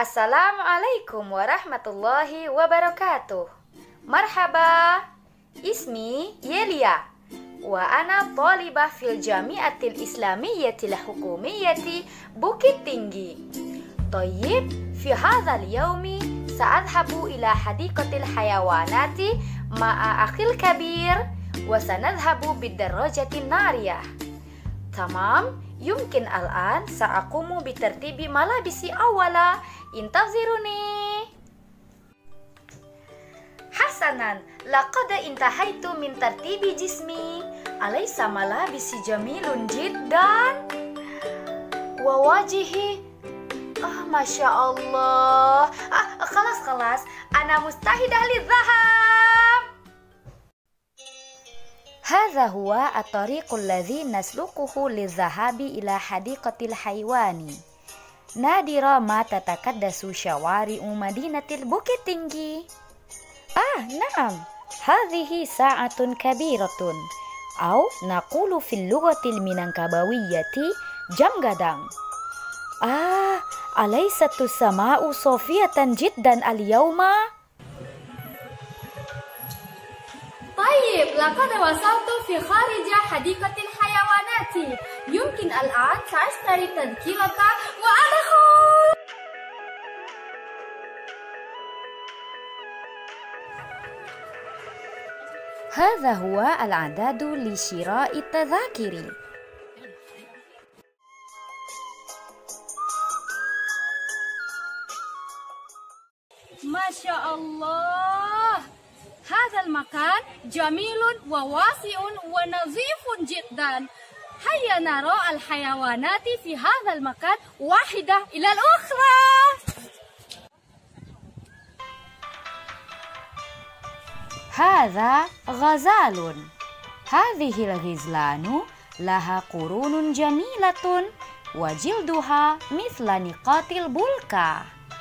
Assalamualaikum warahmatullahi wabarakatuh. Marhaba, ismi Yelia, wa ana talibah fil jami'atil islamiyatil hukumiyyati Bukit Tinggi. Tayyib, fi hadzal yaumi sa'adhabu ila hadiqatil hayawanati ma'a akhil kabir wa sanadhabu bidarrajatin nariyah. Tamam, yumkin al'an sa'aqumu bitartibi malabisi awala, intaziruni. Hasanan, laqad intahaitu min tartibi jismi, alaysa malabisi jamilun jiddan wa wajihi. Masya Allah. Kelas, ana mustahidah lidzahab. Hadza huwa at-tariqul ladzi nasluquhu lidzahabi ila hadiqatil haywani. Nadira ma tatakaddasu syawari'u madinatil Bukit Tinggi. Na'am. Hadhihi sa'atun kabiratun. Au naqulu fil lughatil minangkabawiyyati jam gadang. Alaysatu sama'u sofiyatan jiddan al-yawma? طيب لقد وصلت في خارج حديقة الحيوانات. يمكن الآن سأشتري تذكرة وأدخل. هذا هو العداد لشراء التذاكر. ما شاء الله، هذا المكان جميل وواسع ونظيف جدا. هيا نرى الحيوانات في هذا المكان واحدة إلى الأخرى. هذا غزال. هذه الغزلان لها قرون جميلة وجلدها مثل نقاط البلكة.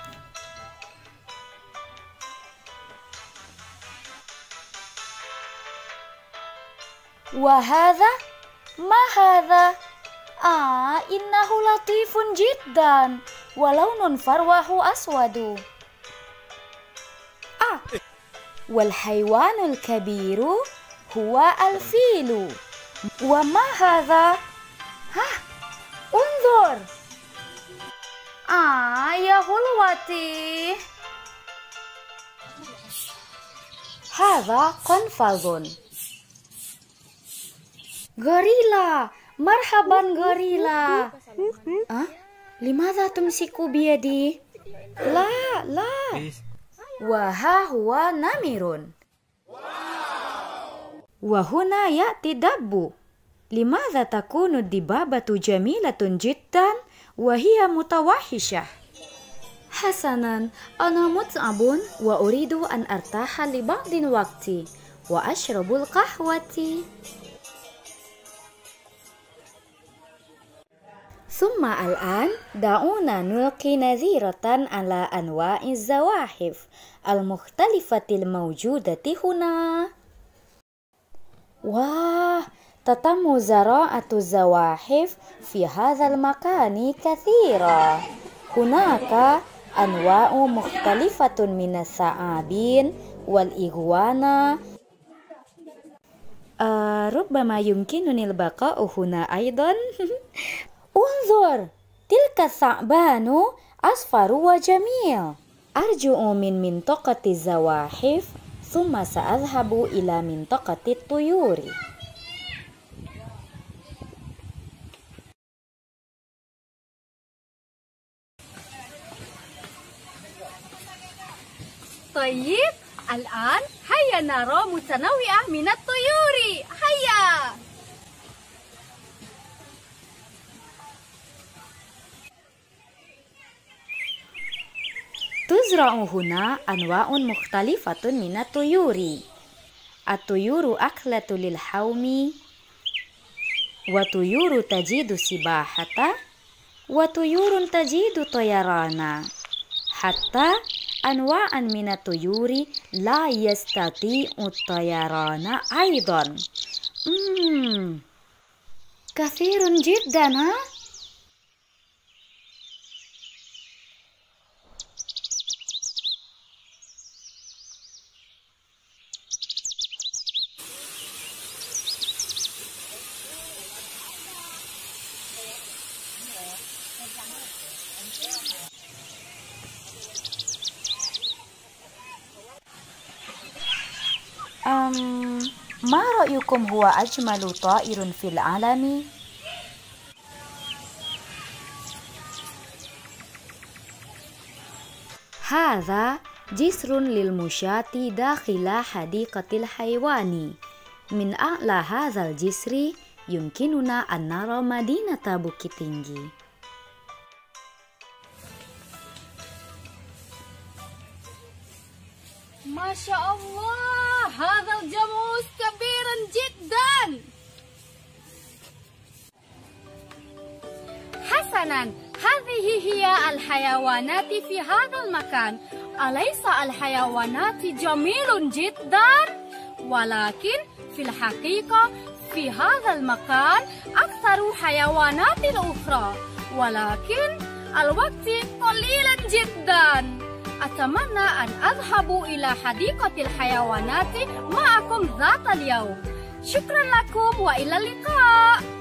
وهذا ما هذا؟ إنه لطيف جدا ولون فروه أسود. والحيوان الكبير هو الفيل. وما هذا؟ انظر. يا حلوتي. هذا قنفذ. غوريلا. مرحبا غوريلا. لماذا تمسك بيدي؟ لا. وها هو نمر. وهنا يأتي دب. لماذا تكون الدبابة جميلة جدا وهي متوحشة؟ حسنا، أنا متعب وأريد أن أرتاح لبعض الوقت وأشرب القهوة. ثم الآن دعونا نلقي نظرة على أنواع الزواحف المختلفة الموجودة هنا. تتم زراعة الزواحف في هذا المكان كثيرا. هناك أنواع مختلفة من الثعابين والإغوانا. ربما يمكنني البقاء هنا أيضا. انظر، تلك الثعبان أصفر وجميل. أرجع من منطقة الزواحف ثم سأذهب إلى منطقة الطيور. طيب الآن هيا نرى متنوعة من الطيور. هيا. تزرع هنا أنواع مختلفة من الطيور. الطيور أكلة للحوم، وطيور تجيد السباحة، وطيور تجيد طيرانا، حتى أنواع من الطيور لا يستطيع الطيران أيضا. كثير جدا. أيكم هو أجمل طائر في العالم؟ هذا جسر للمشاة داخل حديقة الحيوان. من أعلى هذا الجسر يمكننا أن نرى مدينة بukit tinggi. ما شاء الله، هذا الجاموس كبير جدا. حسنا، هذه هي الحيوانات في هذا المكان. أليس الحيوانات جميل جدا؟ ولكن في الحقيقة في هذا المكان أكثر حيوانات أخرى، ولكن الوقت قليل جدا. أتمنى أن أذهب إلى حديقة الحيوانات معكم ذات اليوم. شكرا لكم وإلى اللقاء.